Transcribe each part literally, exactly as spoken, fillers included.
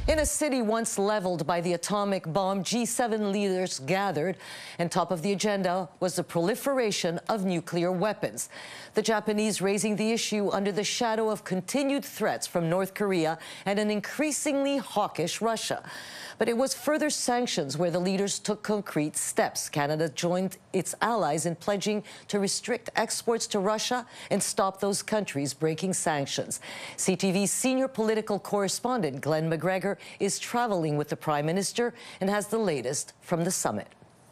In a city once leveled by the atomic bomb, G seven leaders gathered, and top of the agenda was the proliferation of nuclear weapons. The Japanese raising the issue under the shadow of continued threats from North Korea and an increasingly hawkish Russia. But it was further sanctions where the leaders took concrete steps. Canada joined its allies in pledging to restrict exports to Russia and stop those countries breaking sanctions. C T V's senior political correspondent Glenn McGregor is traveling with the Prime Minister and has the latest from the summit.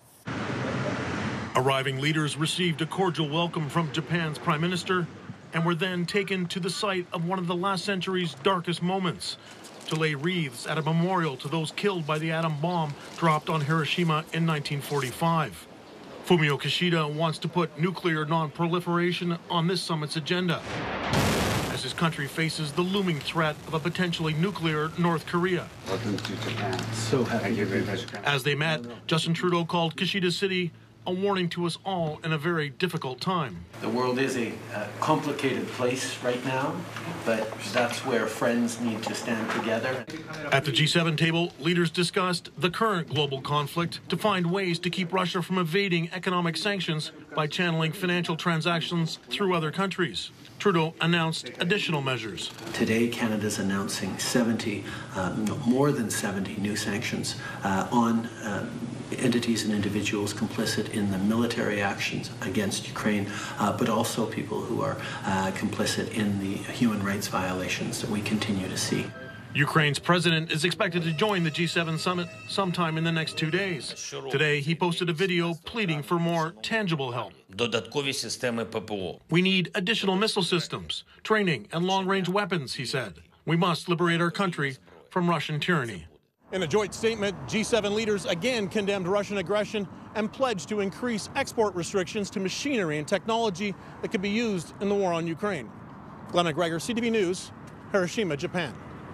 Arriving leaders received a cordial welcome from Japan's Prime Minister and were then taken to the site of one of the last century's darkest moments, to lay wreaths at a memorial to those killed by the atom bomb dropped on Hiroshima in nineteen forty-five. Fumio Kishida wants to put nuclear non-proliferation on this summit's agenda, as his country faces the looming threat of a potentially nuclear North Korea. Welcome to Japan. So happy to be here. As they met, Justin Trudeau called Kishida City a warning to us all in a very difficult time. The world is a uh, complicated place right now, but that's where friends need to stand together. At the G seven table, leaders discussed the current global conflict to find ways to keep Russia from evading economic sanctions by channeling financial transactions through other countries. Trudeau announced additional measures. Today, Canada's announcing seventy, uh, no, more than seventy new sanctions uh, on uh, entities and individuals complicit in the military actions against Ukraine, uh, but also people who are uh, complicit in the human rights violations that we continue to see. Ukraine's president is expected to join the G seven summit sometime in the next two days. Today, he posted a video pleading for more tangible help. Додаткові системи ППО. We need additional missile systems, training, and long-range weapons, he said. We must liberate our country from Russian tyranny. In a joint statement, G seven leaders again condemned Russian aggression and pledged to increase export restrictions to machinery and technology that could be used in the war on Ukraine. Glenn McGregor, C T V News, Hiroshima, Japan.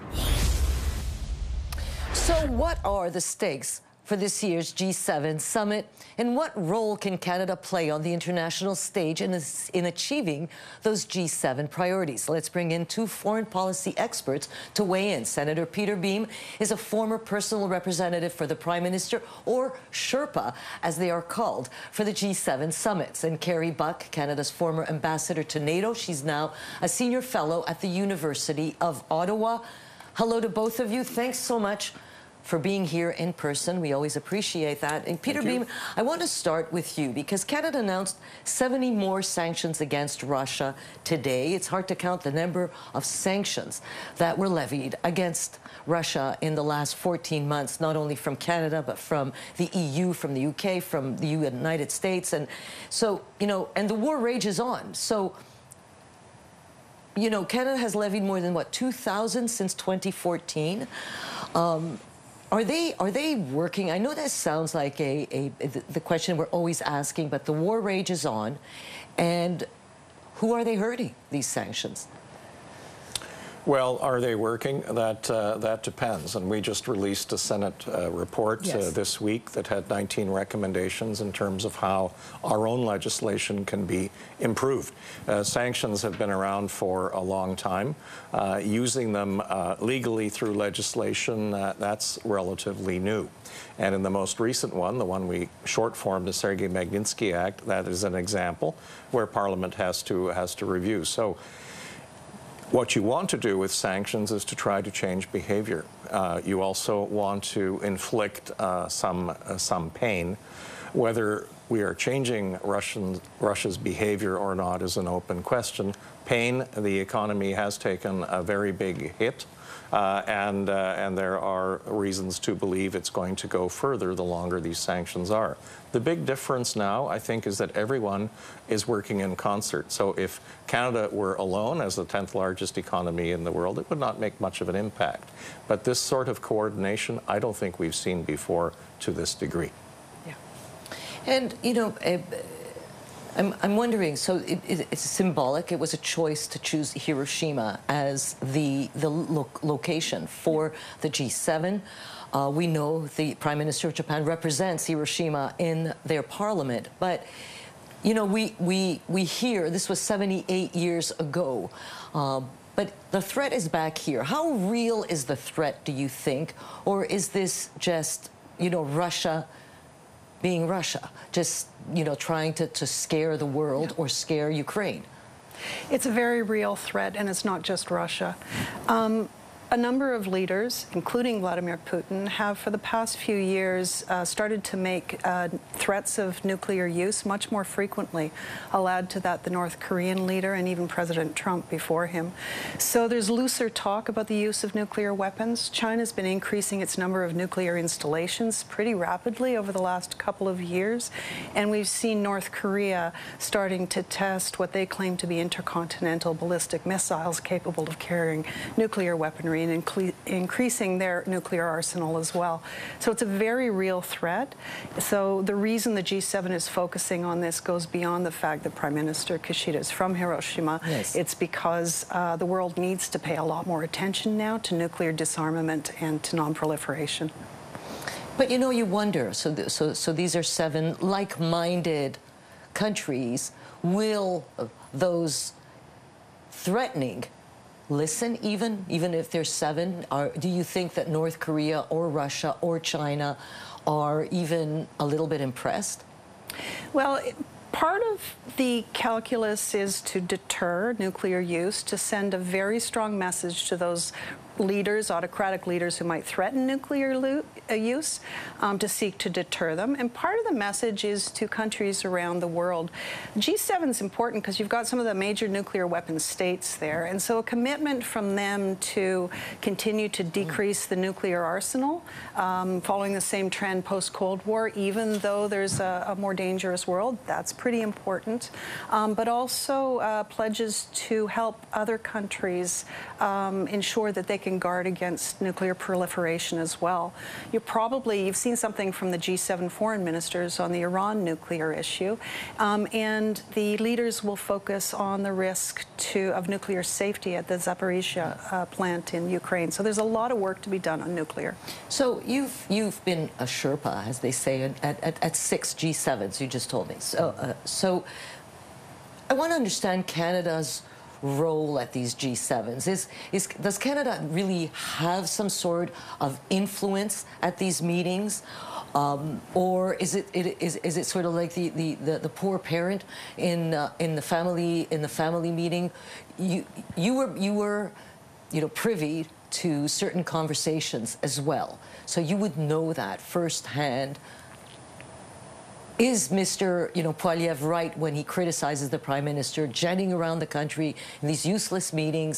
So what are the stakes for this year's G seven summit, and what role can Canada play on the international stage in, in achieving those G seven priorities? Let's bring in two foreign policy experts to weigh in. Senator Peter Beam is a former personal representative for the Prime Minister, or Sherpa, as they are called, for the G seven summits. And Carrie Buck, Canada's former ambassador to NATO. She's now a senior fellow at the University of Ottawa. Hello to both of you. Thanks so much for being here in person. We always appreciate that. And Peter Beam, I want to start with you because Canada announced seventy more sanctions against Russia today. It's hard to count the number of sanctions that were levied against Russia in the last fourteen months, not only from Canada, but from the E U, from the U K, from the United States. And so, you know, and the war rages on. So, you know, Canada has levied more than, what, two thousand since twenty fourteen. Um, Are they, are they working? I know that sounds like a, a, the question we're always asking, but the war rages on. And who are they hurting, these sanctions? Well, are they working? That uh, that depends. And we just released a Senate uh, report yes. uh, this week that had nineteen recommendations in terms of how our own legislation can be improved. Uh, sanctions have been around for a long time. Uh, using them uh, legally through legislation, uh, that's relatively new. And in the most recent one, the one we short-formed, the Sergei Magnitsky Act, that is an example where Parliament has to has to review. So, what you want to do with sanctions is to try to change behavior. Uh, you also want to inflict uh, some, uh, some pain. Whether we are changing Russian, Russia's behavior or not is an open question. Pain, the economy has taken a very big hit, uh, and, uh, and there are reasons to believe it's going to go further the longer these sanctions are. The big difference now, I think, is that everyone is working in concert. So if Canada were alone as the tenth largest economy in the world, it would not make much of an impact. But this sort of coordination, I don't think we've seen before to this degree. Yeah. And, you know, uh, I'm, I'm wondering, so it, it, it's symbolic. It was a choice to choose Hiroshima as the, the lo location for the G seven. Uh, we know the Prime Minister of Japan represents Hiroshima in their parliament, but you know, we, we, we hear, this was seventy-eight years ago, uh, But the threat is back here. How real is the threat, do you think? Or is this just, you know, Russia being Russia, just, you know, trying to, to scare the world yeah. or scare Ukraine? It's a very real threat, and it's not just Russia. Um, A number of leaders, including Vladimir Putin, have for the past few years uh, started to make uh, threats of nuclear use much more frequently. I'll add to that the North Korean leader and even President Trump before him. So there's looser talk about the use of nuclear weapons. China's been increasing its number of nuclear installations pretty rapidly over the last couple of years, and we've seen North Korea starting to test what they claim to be intercontinental ballistic missiles capable of carrying nuclear weaponry and increasing their nuclear arsenal as well. So it's a very real threat. So the reason the G seven is focusing on this goes beyond the fact that Prime Minister Kishida is from Hiroshima. Yes. It's because uh, the world needs to pay a lot more attention now to nuclear disarmament and to non-proliferation. But you know, you wonder, so, th so, so these are seven like-minded countries. Will those threatening listen, even even if there's seven? Are, do you think that North Korea or Russia or China are even a little bit impressed? Well, it, part of the calculus is to deter nuclear use, to send a very strong message to those leaders, autocratic leaders who might threaten nuclear uh, use, um, to seek to deter them. And part of the message is to countries around the world. G seven is important because you've got some of the major nuclear weapons states there, and so a commitment from them to continue to decrease the nuclear arsenal, um, following the same trend post-Cold War, even though there's a, a more dangerous world, that's pretty important. Um, but also uh, pledges to help other countries um, ensure that they can guard against nuclear proliferation as well. You probably, you've seen something from the G seven foreign ministers on the Iran nuclear issue, um, and the leaders will focus on the risk to, of nuclear safety at the Zaporizhzhia uh, plant in Ukraine. So there's a lot of work to be done on nuclear. So you've, you've been a Sherpa, as they say, at, at, at six G sevens, you just told me. So, uh, so I want to understand Canada's role at these G sevens. Is, is, does Canada really have some sort of influence at these meetings? Um, or is it, it is, is it sort of like the, the, the, the poor parent in, uh, in, the family, in the family meeting? You, you, were, you were you know, privy to certain conversations as well. So you would know that firsthand. Is Mister you know, Poilievre right when he criticizes the Prime Minister, jetting around the country in these useless meetings?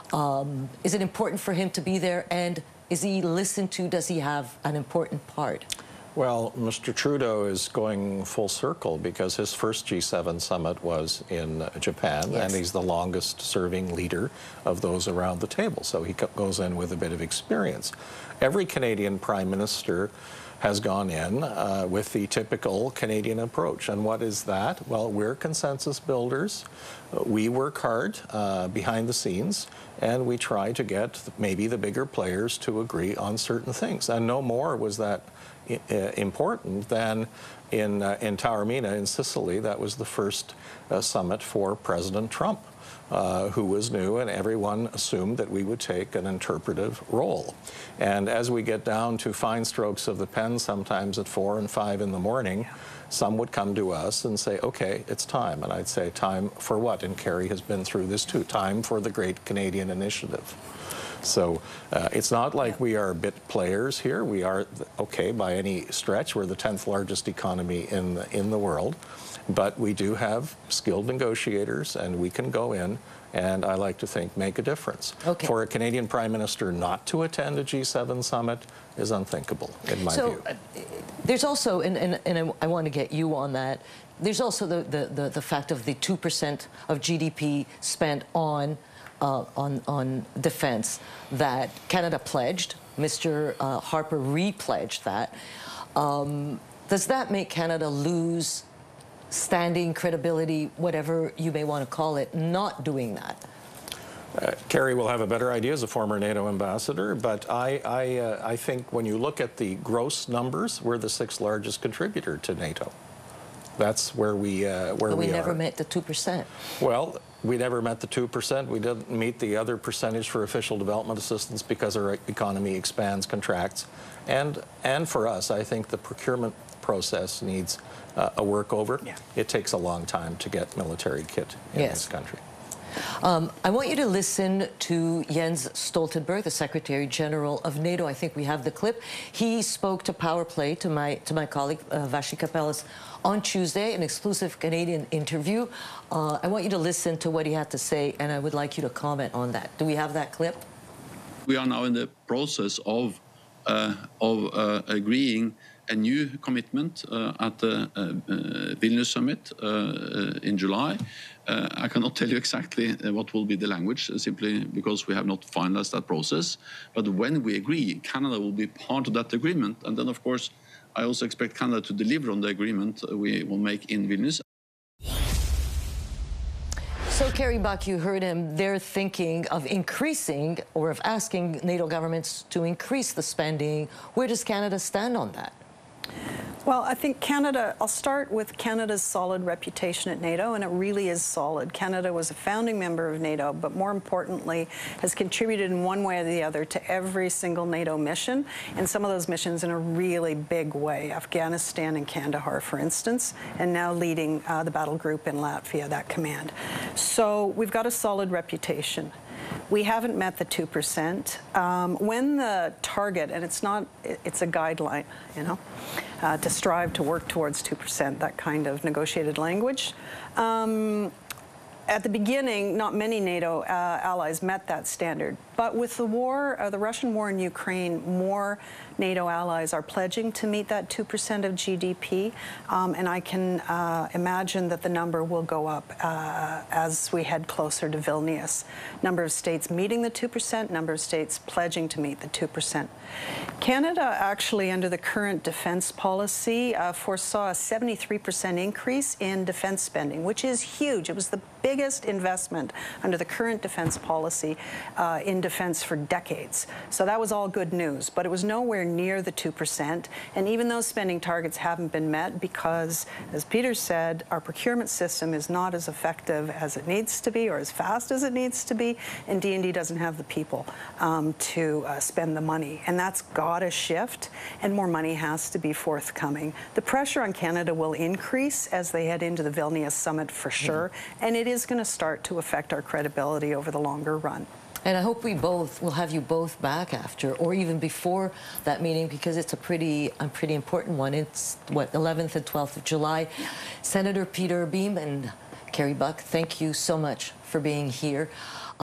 Um, is it important for him to be there? And is he listened to? Does he have an important part? Well, Mister Trudeau is going full circle because his first G seven summit was in Japan, yes. and he's the longest-serving leader of those around the table, so he goes in with a bit of experience. Every Canadian Prime Minister has gone in uh, with the typical Canadian approach. And what is that? Well, we're consensus builders. We work hard uh, behind the scenes, and we try to get maybe the bigger players to agree on certain things. And no more was that uh, important than in, uh, in Taormina in Sicily. That was the first uh, summit for President Trump. Uh, who was new, and everyone assumed that we would take an interpretive role. And as we get down to fine strokes of the pen, sometimes at four and five in the morning, some would come to us and say, okay, it's time. And I'd say, time for what? And Kerry has been through this too. Time for the Great Canadian Initiative. So uh, it's not like we are bit players here. We are, okay, by any stretch, we're the tenth largest economy in the, in the world. But we do have skilled negotiators, and we can go in and, I like to think, make a difference. Okay. For a Canadian Prime Minister not to attend a G seven summit is unthinkable, in my so, view. Uh, there's also, and, and, and I, I want to get you on that, there's also the, the, the, the fact of the two percent of G D P spent on, uh, on, on defense that Canada pledged. Mister Uh, Harper re-pledged that. Um, does that make Canada lose standing, credibility, whatever you may want to call it, not doing that? Uh, Kerry will have a better idea as a former NATO ambassador, but I, I, uh, I think when you look at the gross numbers, we're the sixth largest contributor to NATO. That's where we, uh, where But we, we never are. met the two percent. Well, We never met the two percent. We didn't meet the other percentage for official development assistance because our economy expands, contracts. And, and for us, I think the procurement process needs uh, a workover. Yeah. It takes a long time to get military kit in Yes. this country. Um, I want you to listen to Jens Stoltenberg, the Secretary General of NATO. I think we have the clip. He spoke to Power Play, to my, to my colleague uh, Vashi Kapelas, on Tuesday, an exclusive Canadian interview. Uh, I want you to listen to what he had to say, and I would like you to comment on that. Do we have that clip? We are now in the process of, uh, of uh, agreeing a new commitment uh, at the uh, uh, Vilnius summit uh, uh, in July. Uh, I cannot tell you exactly uh, what will be the language, uh, simply because we have not finalized that process. But when we agree, Canada will be part of that agreement. And then, of course, I also expect Canada to deliver on the agreement we will make in Vilnius. So, Kerry Buck, you heard him. They're thinking of increasing or of asking NATO governments to increase the spending. Where does Canada stand on that? Well, I think Canada, I'll start with Canada's solid reputation at NATO, and it really is solid. Canada was a founding member of NATO, but more importantly, has contributed in one way or the other to every single NATO mission, and some of those missions in a really big way. Afghanistan and Kandahar, for instance, and now leading uh, the battle group in Latvia, that command. So we've got a solid reputation. We haven't met the two percent. Um, when the target, and it's not, it's a guideline, you know, uh, to strive to work towards two percent, that kind of negotiated language. Um, At the beginning, not many NATO uh, allies met that standard. But with the war, uh, the Russian war in Ukraine, more NATO allies are pledging to meet that two percent of G D P. Um, and I can uh, imagine that the number will go up uh, as we head closer to Vilnius. Number of states meeting the two percent, number of states pledging to meet the two percent. Canada actually, under the current defense policy, uh, foresaw a seventy-three percent increase in defense spending, which is huge. It was the biggest investment under the current defense policy uh, in defense for decades. So that was all good news, but it was nowhere near the two percent. And even those spending targets haven't been met because, as Peter said, our procurement system is not as effective as it needs to be or as fast as it needs to be, and D and D doesn't have the people um, to uh, spend the money. And that's got to shift, and more money has to be forthcoming. The pressure on Canada will increase as they head into the Vilnius summit for sure, mm-hmm. and it is going to start to affect our credibility over the longer run. And I hope we both will have you both back after, or even before that meeting, because it's a pretty, a pretty important one. It's what, eleventh and twelfth of July. Senator Peter Beam and Kerry Buck, thank you so much for being here.